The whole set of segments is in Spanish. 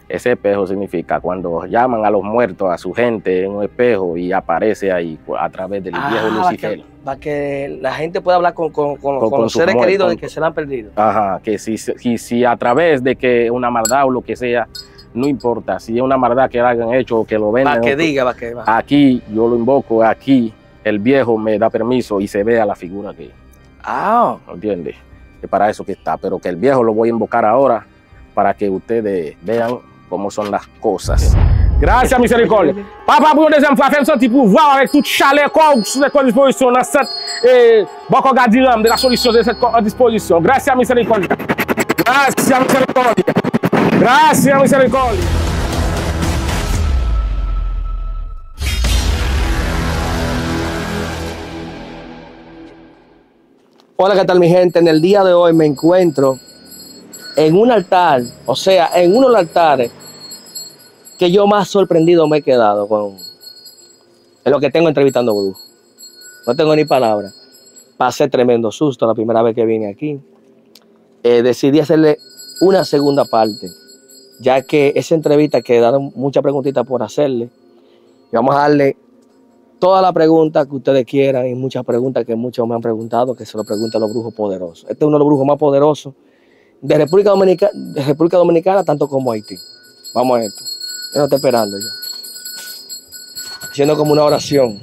Ese espejo significa cuando llaman a los muertos, a su gente en un espejo y aparece ahí a través del viejo Lucifer. Para que la gente pueda hablar con los seres queridos de que se la han perdido. Ajá, que si a través de que una maldad o lo que sea, no importa, si es una maldad que hayan hecho o que lo vendan. Aquí yo lo invoco, aquí el viejo me da permiso y se vea la figura que... ¿Entiendes? Que para eso que está, pero que el viejo lo voy a invocar ahora para que ustedes vean cómo son las cosas. Gracias, miséricordia. Papa, pour deuxième fois, fais sortir pour voir avec tout chalet sous cette disposition, dans cette beaucoup gardiram de la solution de cette disposition. Gracias, miséricordia. Gracias, miséricordia. Gracias, miséricordia. Hola, ¿qué tal mi gente? En el día de hoy me encuentro en un altar, o sea, en uno de los altares que yo más sorprendido me he quedado con lo que tengo entrevistando brujos. No tengo ni palabras. Pasé tremendo susto la primera vez que vine aquí. Decidí hacerle una segunda parte, ya que esa entrevista quedaron muchas preguntitas por hacerle. Y vamos a darle todas las preguntas que ustedes quieran y muchas preguntas que muchos me han preguntado, que se lo preguntan los brujos poderosos. Este es uno de los brujos más poderosos de República Dominicana, tanto como Haití. Vamos a esto. Yo no estoy esperando ya. Haciendo como una oración.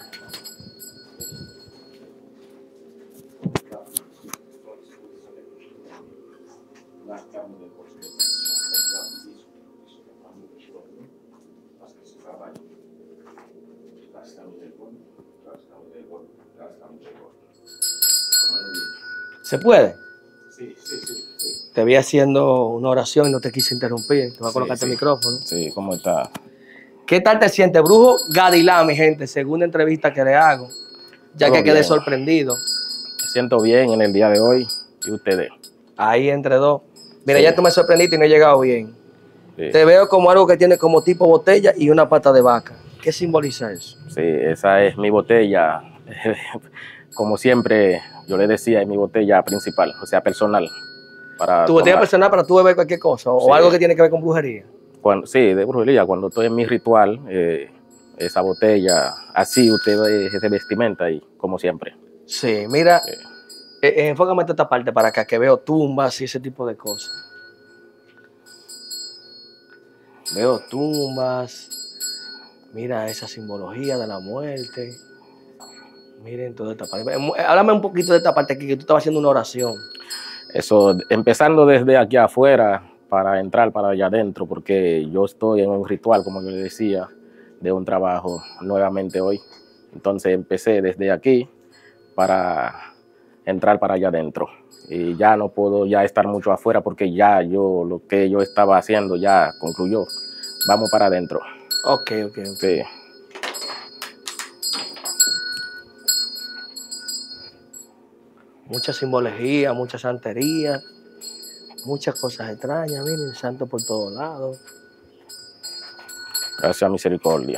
¿Se puede? Sí. Te vi haciendo una oración y no te quise interrumpir. Te voy a colocarte el micrófono. Sí, ¿cómo está? ¿Qué tal te sientes, brujo Gadilá, mi gente? Segunda entrevista que le hago, ya que quedé sorprendido. Me siento bien en el día de hoy. ¿Y ustedes? Ahí entre dos. Mira, ya tú me sorprendiste y no he llegado bien. Sí. Te veo como algo que tiene como tipo botella y una pata de vaca. ¿Qué simboliza eso? Sí, esa es mi botella. Como siempre, yo le decía, es mi botella principal, o sea, personal. ¿Tu botella personal para tú beber cualquier cosa? ¿O algo que tiene que ver con brujería? Sí, de brujería. Cuando estoy en mi ritual, esa botella, así usted ve ese vestimenta y como siempre. Sí, mira, enfócame en esta parte para acá, que veo tumbas y ese tipo de cosas. Veo tumbas. Mira esa simbología de la muerte. Miren toda esta parte. Háblame un poquito de esta parte aquí, que tú estabas haciendo una oración. Eso, empezando desde aquí afuera para entrar para allá adentro, porque yo estoy en un ritual, como yo le decía, de un trabajo nuevamente hoy. Entonces empecé desde aquí para entrar para allá adentro. Y ya no puedo ya estar mucho afuera porque ya lo que yo estaba haciendo ya concluyó. Vamos para adentro. Ok. Sí. Mucha simbología, mucha santería, muchas cosas extrañas, miren, santo por todos lados. Gracias, misericordia.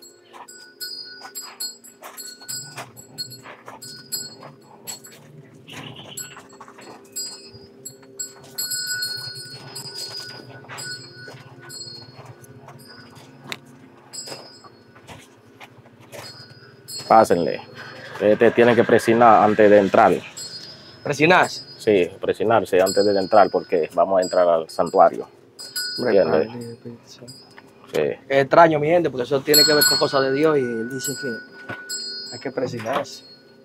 Pásenle. Ustedes tienen que presionar antes de entrar. ¿Presionarse? Sí, presionarse antes de entrar porque vamos a entrar al santuario. ¿Entiendes? Sí. Es extraño, mi gente, porque eso tiene que ver con cosas de Dios y él dice que hay que presionarse.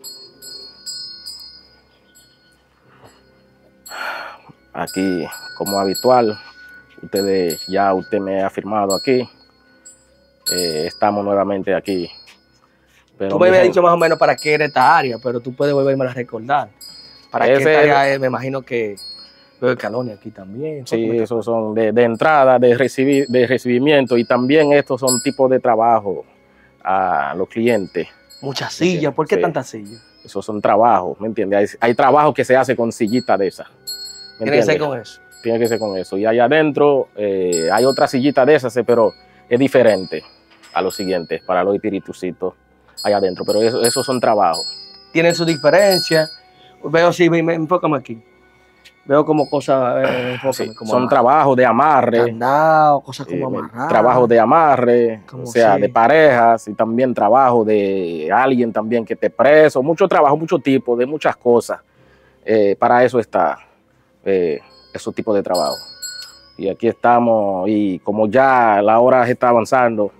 Aquí, como habitual, usted me ha firmado aquí. Estamos nuevamente aquí. Pero tú me habías dicho más o menos para qué era esta área, pero tú puedes volverme a recordar. Para qué esta área es, me imagino que veo escalones aquí también. Sí, esos son de entrada, de recibimiento, y también estos son tipos de trabajo a los clientes. Muchas sillas, ¿por qué tantas sillas? Esos son trabajos, ¿me entiendes? Hay trabajo que se hace con sillita de esas. Tiene que ser con eso. Tiene que ser con eso. Y allá adentro hay otra sillita de esas, pero es diferente a los siguientes, para los espiritucitos allá adentro. Pero esos son trabajos. Tienen su diferencia. Veo, sí, enfócame aquí. Veo como cosas, sí, como son trabajos de amarre. Candado, cosas como amarrar. Trabajos de amarre, o sea, sí, de parejas, y también trabajo de alguien también que esté preso. Mucho trabajo, mucho tipo, de muchas cosas. Para eso está esos tipos de trabajo. Y aquí estamos, y como ya la hora está avanzando,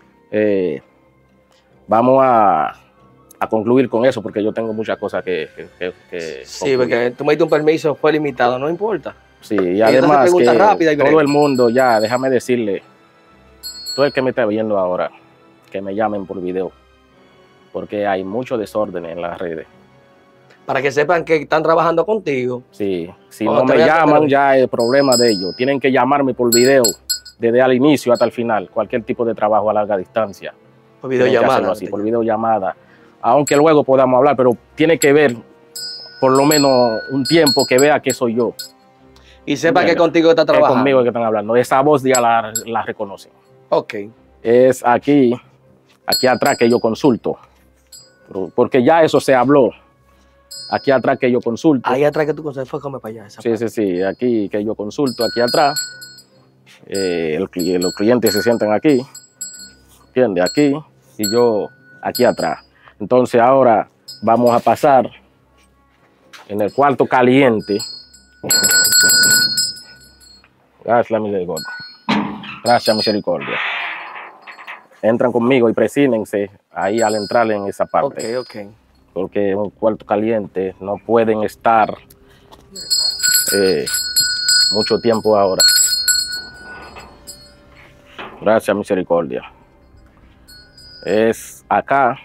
vamos a concluir con eso, porque yo tengo muchas cosas que sí, concluir. Porque tú me diste un permiso, fue limitado, no importa. Sí, y además que rápida todo el mundo, ya, déjame decirle, todo el que me está viendo ahora, que me llamen por video, porque hay mucho desorden en las redes. Para que sepan que están trabajando contigo. Sí, si no me llaman, ya es problema de ellos. Tienen que llamarme por video, desde el inicio hasta el final, cualquier tipo de trabajo a larga distancia. Por videollamada. Así, por videollamada. Aunque luego podamos hablar, pero tiene que ver por lo menos un tiempo que vea que soy yo. Y sepa que contigo está trabajando. Es conmigo que están hablando. Esa voz ya la reconocen. Ok. Es aquí atrás que yo consulto. Porque ya eso se habló. Aquí atrás que yo consulto. Ahí atrás que tú consultas, fue para allá. Sí. Aquí que yo consulto, aquí atrás. Los clientes se sientan aquí. ¿Entiendes? Aquí. Y yo aquí atrás. Entonces ahora vamos a pasar en el cuarto caliente. Gracias, misericordia. Gracias, misericordia. Entran conmigo y presínense ahí al entrar en esa parte. Ok. Porque en un cuarto caliente no pueden estar mucho tiempo ahora. Gracias, misericordia. Es acá.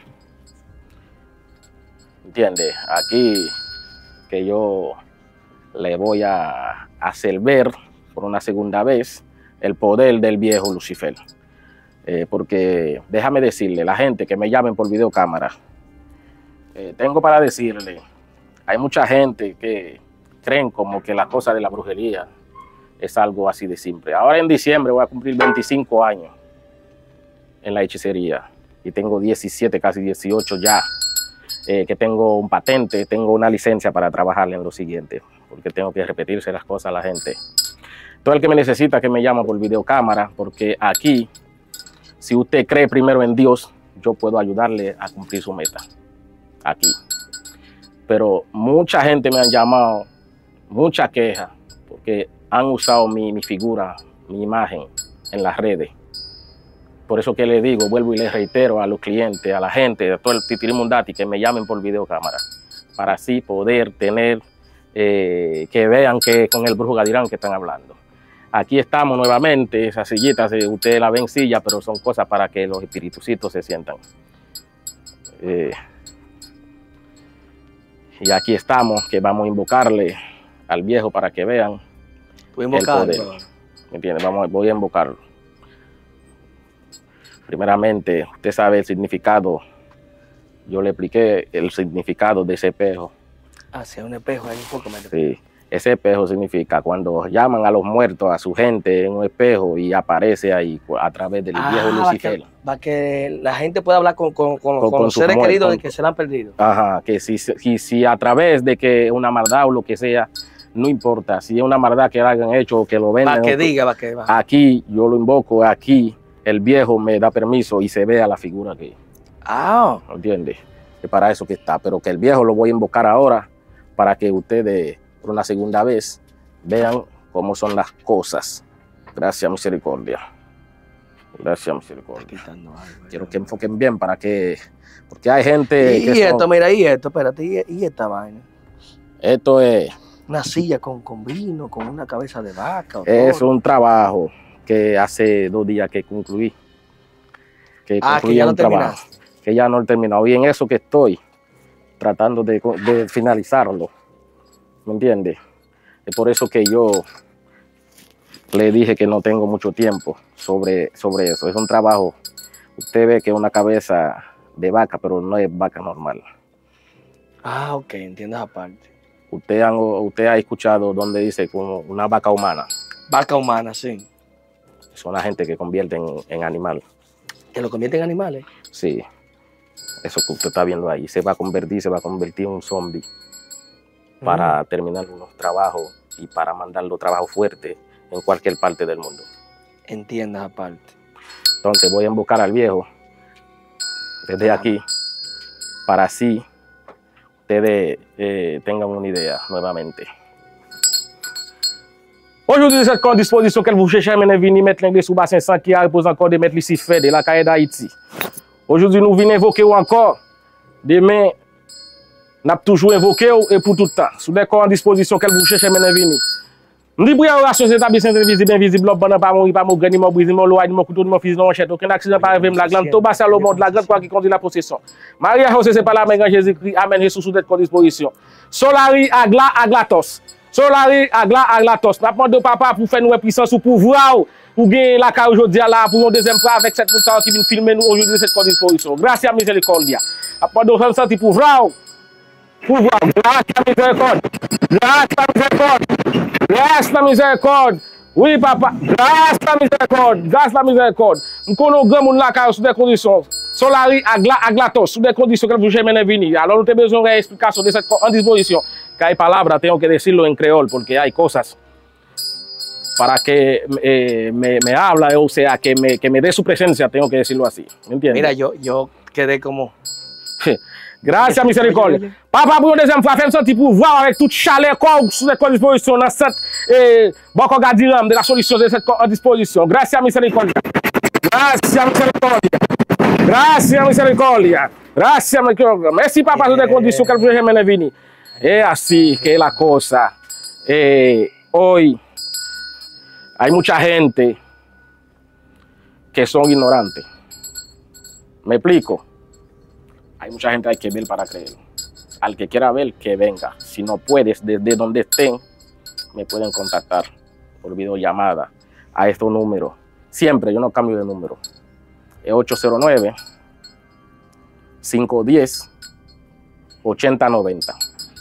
¿Entiendes? Aquí que yo le voy a hacer ver por una segunda vez el poder del viejo Lucifer. Porque déjame decirle, la gente que me llamen por videocámara, tengo para decirle, hay mucha gente que creen como que la cosa de la brujería es algo así de simple. Ahora en diciembre voy a cumplir 25 años en la hechicería y tengo 17, casi 18 ya. Que tengo un patente, tengo una licencia para trabajar en lo siguiente, porque tengo que repetirse las cosas a la gente. Todo el que me necesita que me llama por videocámara, porque aquí, si usted cree primero en Dios, yo puedo ayudarle a cumplir su meta. Aquí. Pero mucha gente me han llamado, mucha queja, porque han usado mi figura, mi imagen en las redes. Por eso que le digo, vuelvo y le reitero a los clientes, a la gente, a todo el titirimundati, que me llamen por videocámara, para así poder tener, que vean que con el brujo Gadirán que están hablando. Aquí estamos nuevamente, esas sillitas, ustedes la ven silla, pero son cosas para que los espiritucitos se sientan. Y aquí estamos, que vamos a invocarle al viejo para que vean el poder. ¿Me entiendes? Voy a invocarlo. Primeramente, usted sabe el significado. Yo le expliqué el significado de ese espejo. Hacia un espejo, ahí un poco más. Sí, ese espejo significa cuando llaman a los muertos, a su gente en un espejo y aparece ahí a través del viejo Lucifer. Para que la gente pueda hablar con los seres queridos de que se la han perdido. Ajá, que si a través de que una maldad o lo que sea, no importa. Si es una maldad que hayan hecho o que lo vendan. Para que diga, para que va. Aquí yo lo invoco, aquí. El viejo me da permiso y se vea la figura aquí. ¿Entiendes? Es para eso que está. Pero que el viejo lo voy a invocar ahora para que ustedes, por una segunda vez, vean cómo son las cosas. Gracias, misericordia. Gracias, misericordia. Quiero que enfoquen bien para que... Porque hay gente y esto, mira, y esto, espérate, y esta vaina. Esto es... Una silla con vino, con una cabeza de vaca. Es un trabajo que hace 2 días que concluí. Que ya lo terminaste. Que ya no he terminado. Y en eso que estoy tratando de finalizarlo. ¿Me entiende? Es por eso que yo le dije que no tengo mucho tiempo sobre eso. Es un trabajo. Usted ve que es una cabeza de vaca, pero no es vaca normal. Ok, entiendes aparte. Usted ha escuchado donde dice como una vaca humana. Vaca humana, sí. Son la gente que convierten en animal. ¿Que lo convierten en animales? Sí. Eso que usted está viendo ahí. Se va a convertir en un zombie para terminar unos trabajos y para mandarlo trabajo fuerte en cualquier parte del mundo. Entiendas aparte. Entonces voy a invocar al viejo desde aquí para así ustedes tengan una idea nuevamente. Aujourd'hui, cette disposition qu'elle vous cherchez, mais venir mettre l'anglais sous bassin sans qui repose encore de mettre ici fait de la caille d'Haïti. Aujourd'hui, nous venons invoquer encore. Demain, nous avons toujours invoqué et pour tout le temps. Sous des corps en disposition qu'elle vous cherchez, mais venir. Nous disons que la société est visible, invisible, pas mourir, pas mourir, ni mourir, brisé, ni loin, ni mourir, couteau, ni mourir, ni manchette. Aucun accident pas arrivé, la glande, tout bas, le monde, la glande, quoi qui conduit la possession. Maria José, c'est pas la main, Jésus-Christ, Amen, Jésus, sous des corps en disposition. Solari, aglatos. Solari, aglatos. N'a pas de papa pour faire nous puissance ou pouvoir pour gagner la carrière aujourd'hui là pour une deuxième fois avec cette personne qui vient filmer nous aujourd'hui cette disposition. Grâce à miséricordia. Après de faire sentir pouvoir. Grâce à miséricorde. Grâce à miséricorde. Grâce à miséricorde. Oui papa, grâce à miséricorde. Grâce à miséricorde. Nous connaissons grand monde là sous des conditions. Solari aglatos sous des conditions que vous jamais venir. Alors nous avons besoin d'explication de cette en disposition. Que hay palabras, tengo que decirlo en creol porque hay cosas para que me habla, o sea, que me dé su presencia, tengo que decirlo así. ¿Me entiendes? Mira, yo quedé como... Gracias, miséricordia. Papa, pour une deuxième fois, fais sentir pouvoir avec toute chaleur, sous cette disposition, dans cette bon gardiram de la solution de cette disposition. Gracias, miséricordia. Gracias, miséricordia. Gracias, miséricordia. Gracias, miséricordia. Merci, papa, sous des conditions que vous jamais venir. Es así que la cosa. Hoy hay mucha gente que son ignorantes. ¿Me explico? Hay mucha gente que hay que ver para creer. Al que quiera ver, que venga. Si no puedes, desde donde estén, me pueden contactar por videollamada a estos números. Siempre, yo no cambio de número. Es 809-510-8090.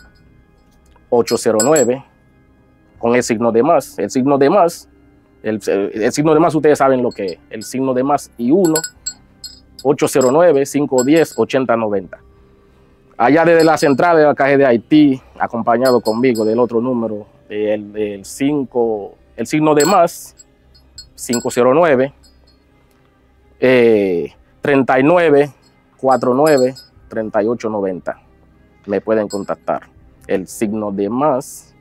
809 con el signo de más. El signo de más, el signo de más ustedes saben lo que es. El signo de más y 1, 809-510-8090. Allá desde la central de la calle de Haití, acompañado conmigo del otro número, el signo de más, 509 3949-3890. Me pueden contactar. El signo de más,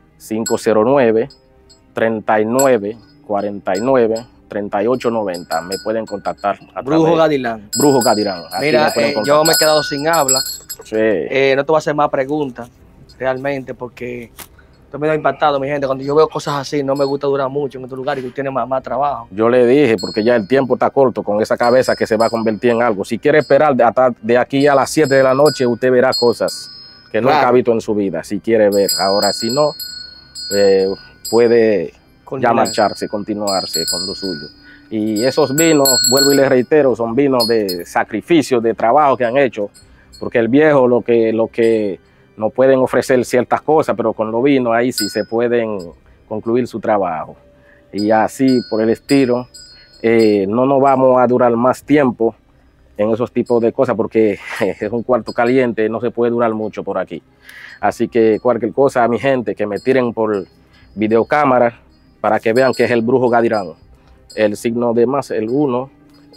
509-3949-3890. Me pueden contactar. Brujo Gadirán. Brujo Gadirán. Mira, yo me he quedado sin habla. Sí. No te voy a hacer más preguntas, realmente, porque estoy medio impactado, mi gente. Cuando yo veo cosas así, no me gusta durar mucho en estos lugares y tú tienes más trabajo. Yo le dije, porque ya el tiempo está corto con esa cabeza que se va a convertir en algo. Si quiere esperar hasta de aquí a las 7 de la noche, usted verá cosas que nunca ha visto en su vida, si quiere ver. Ahora, si no, puede ya marcharse, continuarse con lo suyo. Y esos vinos, vuelvo y les reitero, son vinos de sacrificio, de trabajo que han hecho, porque el viejo lo que no pueden ofrecer ciertas cosas, pero con los vinos ahí sí se pueden concluir su trabajo. Y así, por el estilo, no nos vamos a durar más tiempo en esos tipos de cosas porque es un cuarto caliente, no se puede durar mucho por aquí. Así que cualquier cosa, a mi gente, que me tiren por videocámara para que vean que es el Brujo Gadirán. El signo de más, el 1,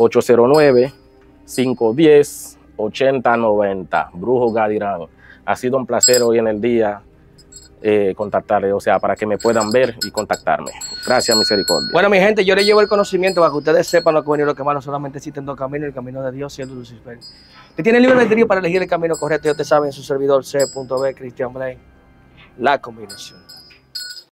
809-510-8090. Brujo Gadirán. Ha sido un placer hoy en el día contactarles, o sea, para que me puedan ver y contactarme. Gracias, misericordia. Bueno, mi gente, yo les llevo el conocimiento para que ustedes sepan lo que bueno y lo que malo. Solamente existen dos caminos, el camino de Dios y el de Lucifer. Usted tiene libre albedrío para elegir el camino correcto. Ya te saben, su servidor C.B. Cristian Blaine. La combinación.